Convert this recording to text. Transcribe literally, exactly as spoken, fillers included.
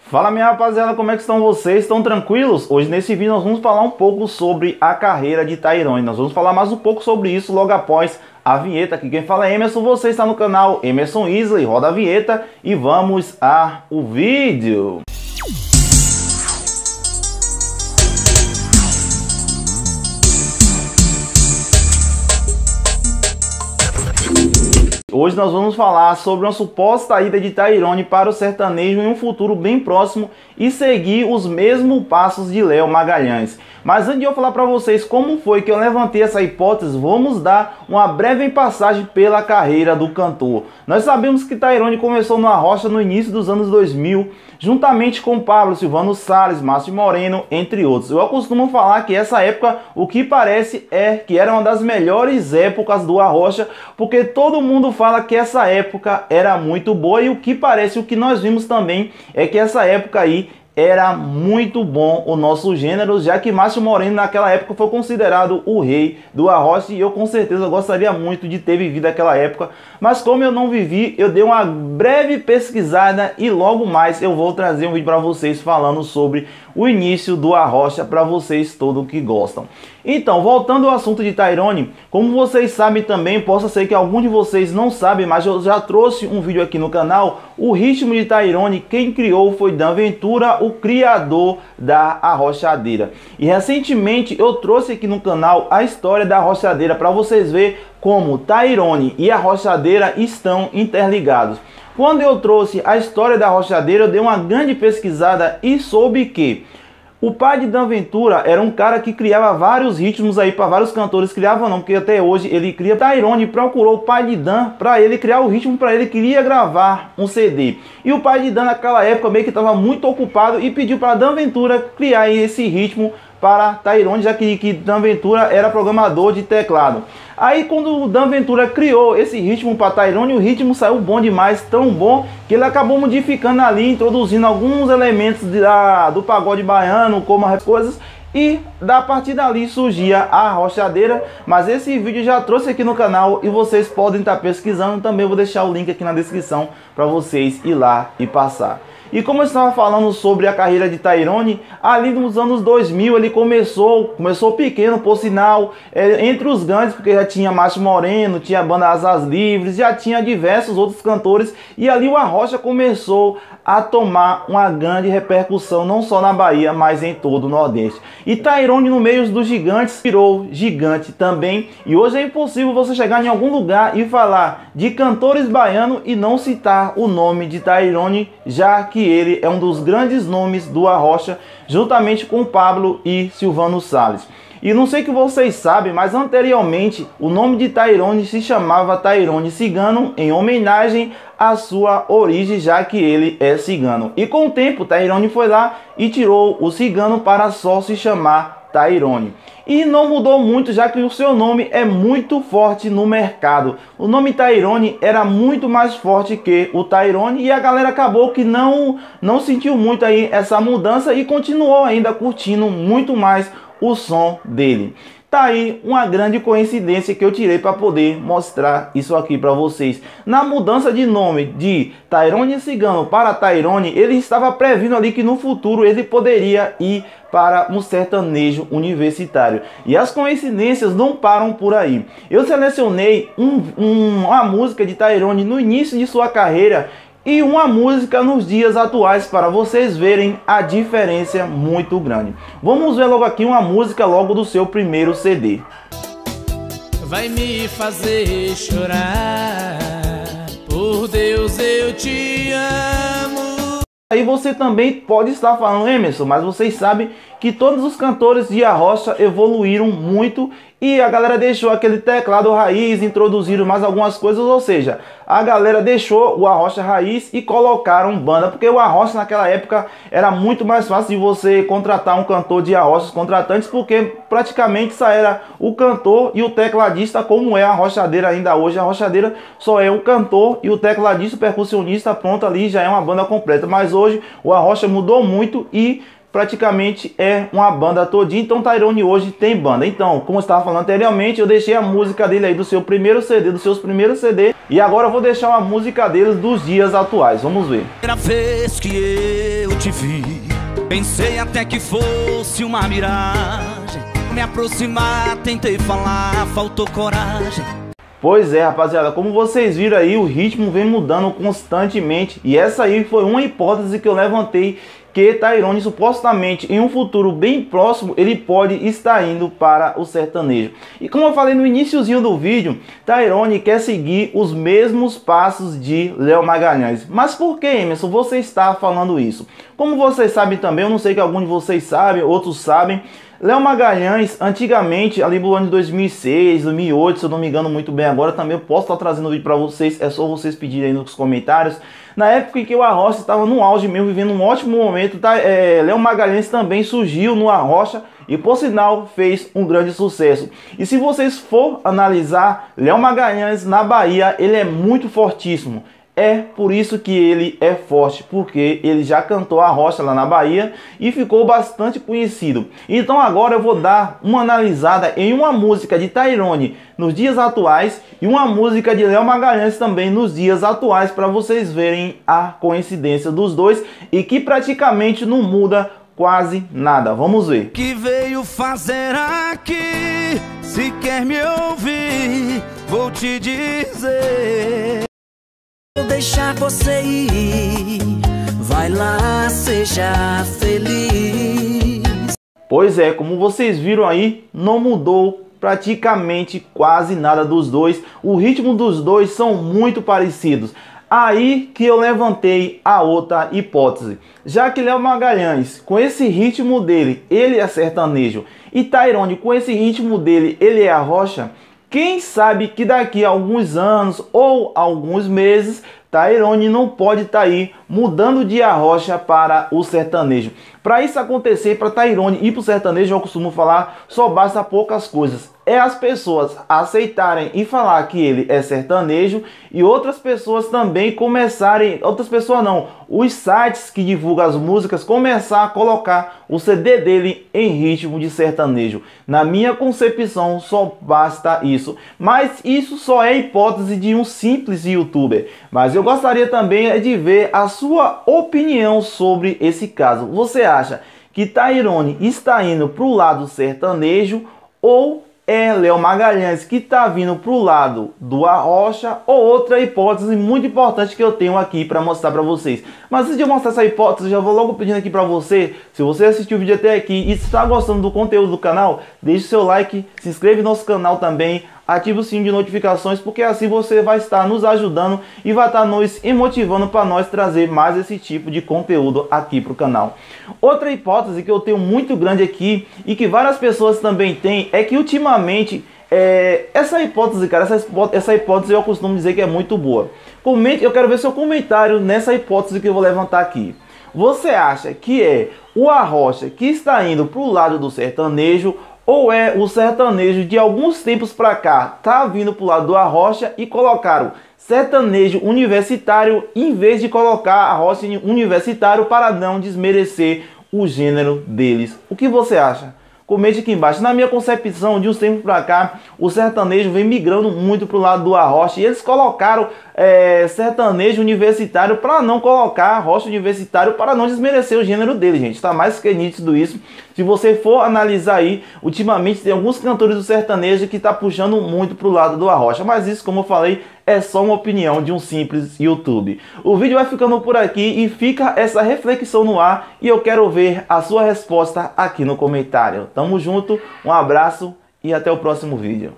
Fala minha rapaziada, como é que estão vocês? Estão tranquilos? Hoje nesse vídeo nós vamos falar um pouco sobre a carreira de Tairone. Nós vamos falar mais um pouco sobre isso logo após a vinheta. Aqui quem fala é Emerson, você está no canal Emerson Isley. Roda a vinheta e vamos ao vídeo. Hoje nós vamos falar sobre uma suposta ida de Tairone para o sertanejo em um futuro bem próximo e seguir os mesmos passos de Léo Magalhães. Mas antes de eu falar para vocês como foi que eu levantei essa hipótese, vamos dar uma breve passagem pela carreira do cantor. Nós sabemos que Tairone começou no Arrocha no início dos anos dois mil, juntamente com Pablo, Silvano Salles, Márcio Moreno, entre outros. Eu costumo falar que essa época, o que parece é que era uma das melhores épocas do Arrocha, porque todo mundo fala que essa época era muito boa e o que parece, o que nós vimos também, é que essa época aí era muito bom o nosso gênero, já que Márcio Moreno naquela época foi considerado o rei do Arrocha e eu com certeza gostaria muito de ter vivido aquela época, mas como eu não vivi, eu dei uma breve pesquisada e logo mais eu vou trazer um vídeo para vocês falando sobre o início do Arrocha para vocês todos que gostam. Então, voltando ao assunto de Tairone, como vocês sabem também, possa ser que algum de vocês não sabe, mas eu já trouxe um vídeo aqui no canal, o ritmo de Tairone, quem criou foi Dan Ventura, o criador da arrochadeira. E recentemente eu trouxe aqui no canal a história da arrochadeira para vocês verem como Tairone e a arrochadeira estão interligados. Quando eu trouxe a história da arrochadeira, eu dei uma grande pesquisada e soube que o pai de Dan Ventura era um cara que criava vários ritmos aí para vários cantores. Criava não, porque até hoje ele cria. Tairone procurou o pai de Dan para ele criar o ritmo para ele, queria gravar um C D. E o pai de Dan naquela época meio que estava muito ocupado e pediu para Dan Ventura criar esse ritmo para Tairone, já que, que Dan Ventura era programador de teclado. Aí quando o Dan Ventura criou esse ritmo para Tairone, o ritmo saiu bom demais, tão bom, que ele acabou modificando ali, introduzindo alguns elementos da, do pagode baiano, como as coisas, e da partir dali surgia a arrochadeira. Mas esse vídeo já trouxe aqui no canal e vocês podem estar pesquisando, também vou deixar o link aqui na descrição para vocês ir lá e passar. E como eu estava falando sobre a carreira de Tairone, ali nos anos dois mil ele começou, começou pequeno, por sinal, é, entre os grandes, porque já tinha Márcio Moreno, tinha a banda Asas Livres, já tinha diversos outros cantores, e ali o Arrocha começou a tomar uma grande repercussão, não só na Bahia, mas em todo o Nordeste. E Tairone, no meio dos gigantes, virou gigante também, e hoje é impossível você chegar em algum lugar e falar de cantores baianos e não citar o nome de Tairone, já que ele é um dos grandes nomes do Arrocha, juntamente com Pablo e Silvano Salles. E não sei que vocês sabem, mas anteriormente o nome de Tairone se chamava Tairone Cigano, em homenagem à sua origem, já que ele é cigano. E com o tempo Tairone foi lá e tirou o cigano para só se chamar Tairone. E não mudou muito, já que o seu nome é muito forte no mercado. O nome Tairone era muito mais forte que o Tairone e a galera acabou que não, não sentiu muito aí essa mudança e continuou ainda curtindo muito mais o som dele. Tá aí uma grande coincidência que eu tirei para poder mostrar isso aqui para vocês. Na mudança de nome de Tairone Cigano para Tairone, ele estava previndo ali que no futuro ele poderia ir para um sertanejo universitário. E as coincidências não param por aí. Eu selecionei um, um, uma música de Tairone no início de sua carreira e uma música nos dias atuais para vocês verem a diferença muito grande. Vamos ver logo aqui uma música logo do seu primeiro C D. Vai me fazer chorar, por Deus eu te amo. Aí você também pode estar falando, Emerson, mas vocês sabem que todos os cantores de Arrocha evoluíram muito e a galera deixou aquele teclado raiz, introduziram mais algumas coisas, ou seja, a galera deixou o Arrocha raiz e colocaram banda, porque o Arrocha naquela época era muito mais fácil de você contratar um cantor de Arrocha, os contratantes, porque praticamente só era o cantor e o tecladista, como é a arrochadeira ainda hoje. A arrochadeira só é o cantor e o tecladista, o percussionista, pronto, ali já é uma banda completa. Mas hoje o Arrocha mudou muito e praticamente é uma banda todinha, então Tyrone hoje tem banda. Então, como eu estava falando anteriormente, eu deixei a música dele aí do seu primeiro C D, dos seus primeiros C D, e agora eu vou deixar uma música deles dos dias atuais. Vamos ver. Primeira vez que eu te vi, pensei até que fosse uma miragem. Me aproximar, tentei falar, faltou coragem. Pois é, rapaziada, como vocês viram aí, o ritmo vem mudando constantemente. E essa aí foi uma hipótese que eu levantei, que Tyrone supostamente em um futuro bem próximo ele pode estar indo para o sertanejo. E como eu falei no iniciozinho do vídeo, Tyrone quer seguir os mesmos passos de Léo Magalhães. Mas por que, Emerson, você está falando isso? Como vocês sabem também, eu não sei que alguns de vocês sabem, outros sabem, Léo Magalhães, antigamente, ali no ano de dois mil e seis, dois mil e oito, se eu não me engano muito bem agora, também eu posso estar trazendo o vídeo para vocês, é só vocês pedirem aí nos comentários. Na época em que o Arrocha estava no auge mesmo, vivendo um ótimo momento, tá? é, Léo Magalhães também surgiu no Arrocha e, por sinal, fez um grande sucesso. E se vocês for analisar, Léo Magalhães na Bahia, ele é muito fortíssimo. É por isso que ele é forte, porque ele já cantou Arrocha lá na Bahia e ficou bastante conhecido. Então agora eu vou dar uma analisada em uma música de Tyrone nos dias atuais e uma música de Léo Magalhães também nos dias atuais, para vocês verem a coincidência dos dois e que praticamente não muda quase nada. Vamos ver. Que veio fazer aqui? Se quer me ouvir, vou te dizer. Vou deixar você ir, vai lá, seja feliz. Pois é, como vocês viram aí, não mudou praticamente quase nada dos dois. O ritmo dos dois são muito parecidos. Aí que eu levantei a outra hipótese. Já que Léo Magalhães, com esse ritmo dele, ele é sertanejo, e Tyrone, com esse ritmo dele, ele é Arrocha, quem sabe que daqui a alguns anos ou alguns meses, Tyrone não pode estar tá aí mudando de Arrocha para o sertanejo. Para isso acontecer, para Tyrone ir para o sertanejo, eu costumo falar, só basta poucas coisas. É as pessoas aceitarem e falar que ele é sertanejo e outras pessoas também começarem, outras pessoas não, os sites que divulgam as músicas começar a colocar o C D dele em ritmo de sertanejo. Na minha concepção, só basta isso. Mas isso só é hipótese de um simples youtuber. Mas eu gostaria também de ver a sua opinião sobre esse caso. Você acha que Tyrone está indo para o lado sertanejo ou é Léo Magalhães que está vindo para o lado do Arrocha, ou outra hipótese muito importante que eu tenho aqui para mostrar para vocês? Mas antes de eu mostrar essa hipótese, já vou logo pedindo aqui para você, se você assistiu o vídeo até aqui e está gostando do conteúdo do canal, deixe seu like, se inscreve no nosso canal também, ative o sininho de notificações, porque assim você vai estar nos ajudando e vai estar nos motivando para nós trazer mais esse tipo de conteúdo aqui para o canal. Outra hipótese que eu tenho muito grande aqui e que várias pessoas também têm é que ultimamente é, essa hipótese, cara, essa hipótese, essa hipótese eu costumo dizer que é muito boa. Comente, eu quero ver seu comentário nessa hipótese que eu vou levantar aqui. Você acha que é o Arrocha que está indo para o lado do sertanejo, ou é o sertanejo de alguns tempos para cá tá vindo pro lado do Arrocha e colocaram sertanejo universitário em vez de colocar Arrocha universitário para não desmerecer o gênero deles? O que você acha? Comente aqui embaixo. Na minha concepção, de uns tempos para cá, o sertanejo vem migrando muito pro lado do Arrocha e eles colocaram é, sertanejo universitário para não colocar Arrocha universitário, para não desmerecer o gênero dele, gente. Tá mais que nítido isso. Se você for analisar aí, ultimamente tem alguns cantores do sertanejo que tá puxando muito pro lado do Arrocha, mas isso, como eu falei, é só uma opinião de um simples YouTube. O vídeo vai ficando por aqui e fica essa reflexão no ar e eu quero ver a sua resposta aqui no comentário. Tamo junto, um abraço e até o próximo vídeo.